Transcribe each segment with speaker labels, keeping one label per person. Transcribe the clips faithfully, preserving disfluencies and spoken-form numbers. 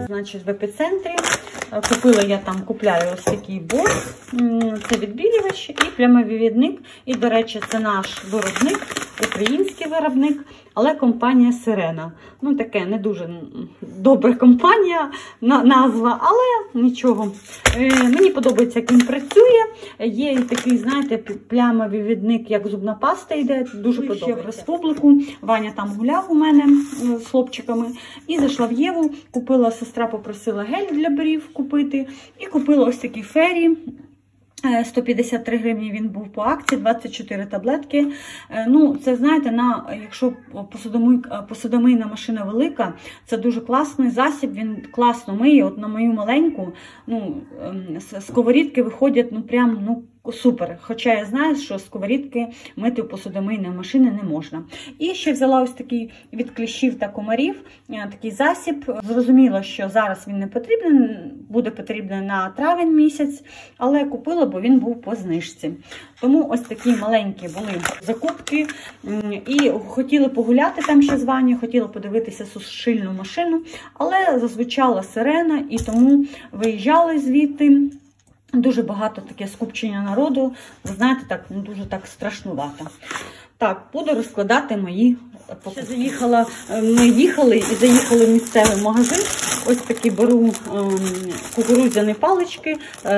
Speaker 1: значить, в епіцентрі. Купила я там, купляю ось такий бор. Це відбілювач і плямовивідник. І, до речі, це наш виробник, український виробник, але компанія Сирена. Ну, таке не дуже добра компанія, назва, але нічого. Мені подобається, як він працює. Є і такий, знаєте, плямовивідник, як зубна паста йде, дуже подобається. Ще в республіку. Ваня там гуляв у мене з хлопчиками. І зайшла в Єву, купила, сестра попросила гель для брів купити. І купила ось такі фері. сто п'ятдесят три гривні він був по акції, двадцять чотири таблетки. Ну, це, знаєте, на, якщо посудомийна, посудомийна машина велика, це дуже класний засіб, він класно миє. От на мою маленьку, ну, сковорідки виходять, ну, прям, ну, супер. Хоча я знаю, що сковорідки мити в посудомийній машині не можна. І ще взяла ось такий від кліщів та комарів, такий засіб. Зрозуміла, що зараз він не потрібен, буде потрібен на травень місяць, але купила, бо він був по знижці. Тому ось такі маленькі були закупки. І хотіли погуляти там ще з Ванею, хотіла подивитися сушильну машину, але зазвучала сирена, і тому виїжджали звідти. Дуже багато таке скупчення народу, ви знаєте, так, ну, дуже так страшнувато. Так, буду розкладати мої покупки. Заїхала, ми їхали і заїхали в місцевий магазин. Ось такі беру кукурудзяні палички,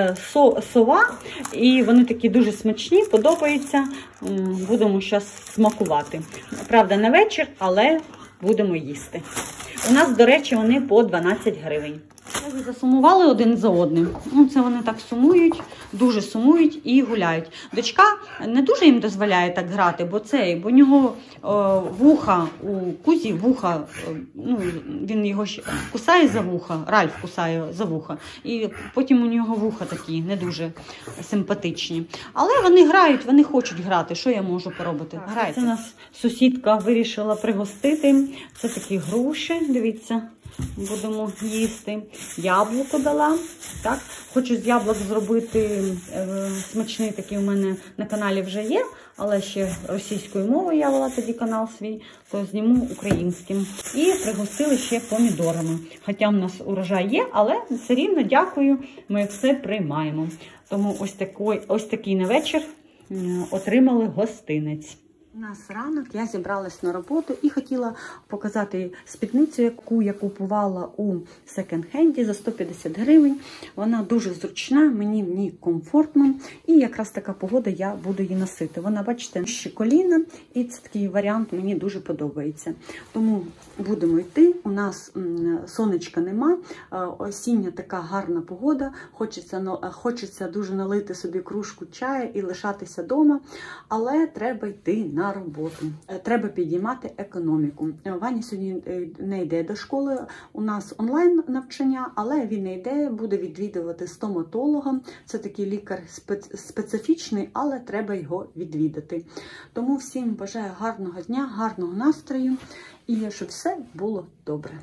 Speaker 1: сова, і вони такі дуже смачні, подобаються. Будемо зараз смакувати. Правда, на вечір, але будемо їсти. У нас, до речі, вони по дванадцять гривень. Засумували один за одним. Ну, це вони так сумують, дуже сумують і гуляють. Дочка не дуже їм дозволяє так грати, бо це, бо у нього о, вуха, у Кузі вуха, ну, він його кусає за вуха, Ральф кусає за вуха, і потім у нього вуха такі не дуже симпатичні. Але вони грають, вони хочуть грати, що я можу поробити? Грайте. Це нас сусідка вирішила пригостити. Це такі груші, дивіться. Будемо їсти. Яблуко дала. Так? Хочу з яблук зробити е, смачний такий, у мене на каналі вже є, але ще російською мовою я вела тоді канал свій, то зніму українським. І пригостили ще помідорами. Хоча в нас урожай є, але все рівно дякую, ми все приймаємо. Тому ось такий, ось такий на вечір отримали гостинець. У нас ранок, я зібралась на роботу і хотіла показати спідницю, яку я купувала у секонд-хенді за сто п'ятдесят гривень. Вона дуже зручна, мені в ній комфортно. І якраз така погода, я буду її носити. Вона, бачите, ще коліна, і це такий варіант мені дуже подобається. Тому будемо йти. У нас сонечка нема, осіння така гарна погода. Хочеться, хочеться дуже налити собі кружку чаю і лишатися вдома, але треба йти на на роботу. Треба підіймати економіку. Ваня сьогодні не йде до школи, у нас онлайн навчання, але він не йде, буде відвідувати стоматолога. Це такий лікар специфічний, але треба його відвідати. Тому всім бажаю гарного дня, гарного настрою і щоб все було добре.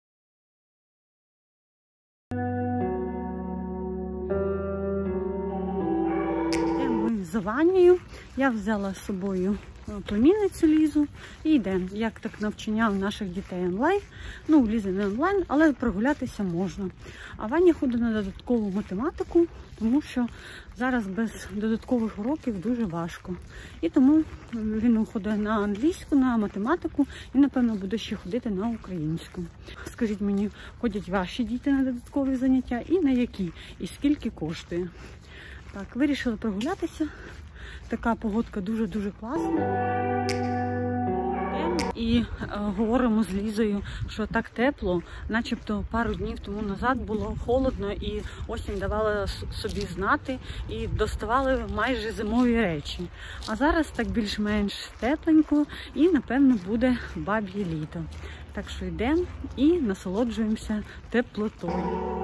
Speaker 1: За Ванею я взяла з собою племінницю Лізу і йдемо. Як так навчання наших дітей онлайн. Ну, у Лізи не онлайн, але прогулятися можна. А Ваня ходить на додаткову математику, тому що зараз без додаткових уроків дуже важко. І тому він ходить на англійську, на математику і, напевно, буде ще ходити на українську. Скажіть мені, ходять ваші діти на додаткові заняття і на які? І скільки коштує? Так, вирішили прогулятися. Така погодка дуже-дуже класна. І е, говоримо з Лізою, що так тепло, начебто пару днів тому назад було холодно і осінь давала собі знати і доставали майже зимові речі. А зараз так більш-менш тепленько і, напевно, буде баб'є літо. Так що йдемо і насолоджуємося теплотою.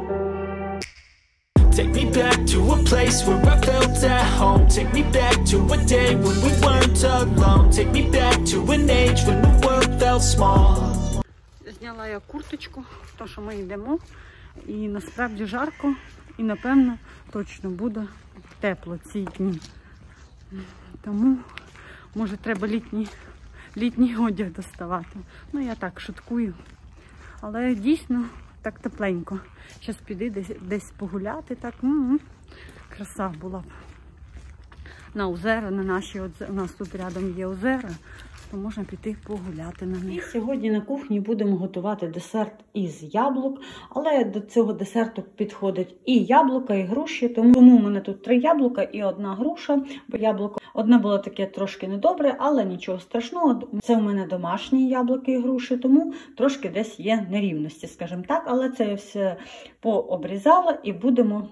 Speaker 2: Take me back to a place where I felt at home. Take me back to a day when we weren't alone. Take me back to an age when the world felt small.
Speaker 1: Зняла я курточку, тому що ми йдемо. І насправді жарко. І, напевно, точно буде тепло ці дні. Тому, може, треба літній, літній одяг доставати. Ну, я так шуткую. Але дійсно так тепленько. Зараз піди десь, десь погуляти, так, м-м, краса була б. На озера, на наші, у нас тут рядом є озера, то можна піти погуляти на них. Сьогодні на кухні будемо готувати десерт із яблук, але до цього десерту підходить і яблука, і груші, тому у мене тут три яблука і одна груша, бо яблуко одне було таке трошки недобре, але нічого страшного, це у мене домашні яблуки і груші, тому трошки десь є нерівності, скажімо так, але це я все пообрізала і будемо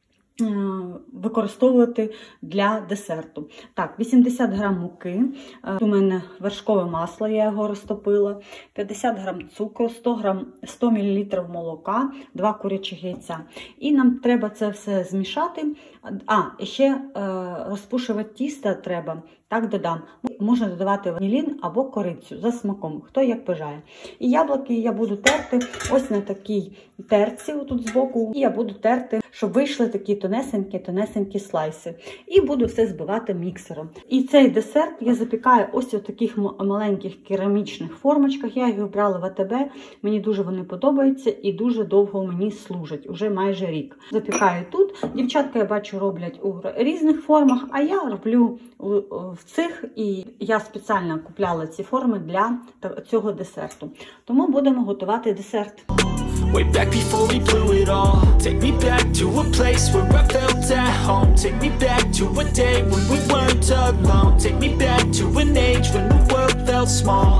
Speaker 1: використовувати для десерту. Так, вісімдесят грам муки, у мене вершкове масло, я його розтопила, п'ятдесят грам цукру, сто грам, сто мілілітрів молока, два курячих яйця. І нам треба це все змішати. А, і ще е, розпушувати тісто треба, так додам. Можна додавати ванілін або корицю за смаком, хто як бажає. І яблуки я буду терти ось на такій терці, тут збоку, і я буду терти, щоб вийшли такі тонесенькі-тонесенькі слайси. І буду все збивати міксером. І цей десерт я запікаю ось у таких маленьких керамічних формочках. Я їх брала в АТБ, мені дуже вони подобаються і дуже довго мені служать, уже майже рік. Запікаю тут. Дівчатка, я бачу, роблять у різних формах, а я роблю в цих, і я спеціально купляла ці форми для цього десерту. Тому будемо готувати десерт.
Speaker 2: Way back before we blew it all. Take me back to a place where I felt at home. Take me back to a day when we weren't alone. Take me back to an age when the world felt small.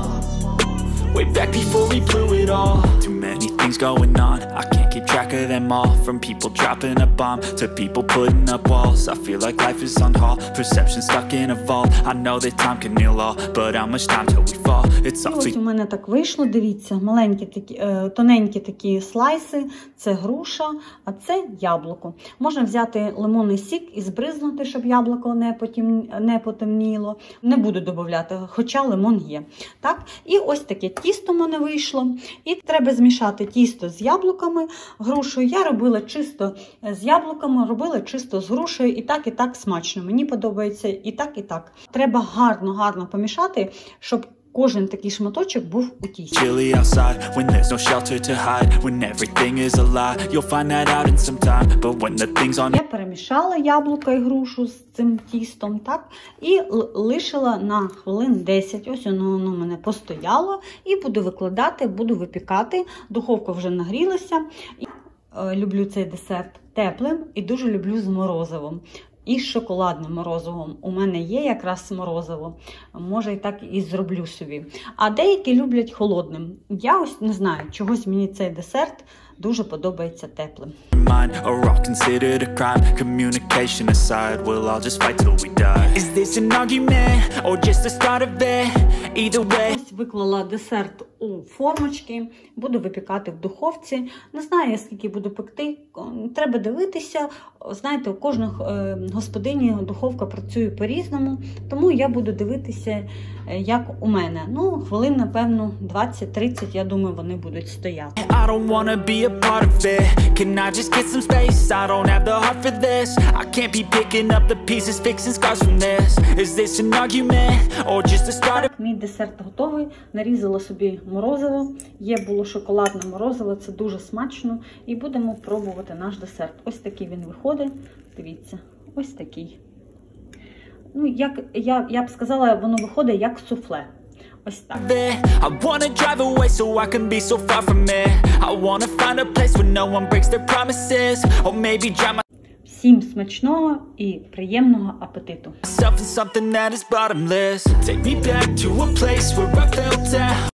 Speaker 2: Way back before we blew it all. Too many things going on, I can't keep track of them all. From people dropping a bomb to people putting up walls. I feel like life is on hold, perception stuck in a vault. I know that time can heal all, but how much time till we fall? It's awfully...
Speaker 1: Ось у мене так вийшло, дивіться, маленькі такі, тоненькі такі слайси, це груша, а це яблуко. Можна взяти лимонний сік і збризнути, щоб яблуко не, потім, не потемніло. Не буду додавати, хоча лимон є. Так? І ось таке тісто в мене вийшло. І треба змішати тісто з яблуками, грушею. Я робила чисто з яблуками, робила чисто з грушею. І так, і так смачно. Мені подобається і так, і так. Треба гарно-гарно помішати, щоб кожен такий шматочок був у тісті.
Speaker 2: Chilly outside when there's no shelter to hide, when everything is a lie, you'll find that out in some time, but when the things on...
Speaker 1: Я перемішала яблука і грушу з цим тістом, так, і лишила на хвилин десять. Ось воно, воно в мене постояло, і буду викладати, буду випікати. Духовка вже нагрілася. І, е, люблю цей десерт теплим і дуже люблю з морозивом. І з шоколадним морозивом. У мене є якраз морозиво. Може і так і зроблю собі. А деякі люблять холодним. Я ось не знаю, чогось мені цей десерт дуже подобається теплим. Ось виклала десерт у формочки, буду випікати в духовці. Не знаю, скільки буду пекти, треба дивитися. Знаєте, у кожної господині духовка працює по-різному, тому я буду дивитися, як у мене. Ну, хвилин, напевно, двадцять-тридцять, я думаю, вони будуть стояти.
Speaker 2: I don't wanna be a part of it. Can I just get some space? I don't have the heart for this. I can't be picking up the pieces, fixing scars from this. Is this an argument or just a start?
Speaker 1: Мій десерт готовий. Нарізала собі морозиво. Є було шоколадне морозиво, це дуже смачно. І будемо пробувати наш десерт. Ось такий він виходить. Дивіться, ось такий. Ну, як я, я б сказала, воно виходить як суфле. Ось так.
Speaker 2: I wanna drive away so I can be so far from it. I wanna find a place where no one breaks their promises. Or maybe drown
Speaker 1: Всім смачного і приємного апетиту.
Speaker 2: myself in something that is bottomless. Take me back to a place where I felt at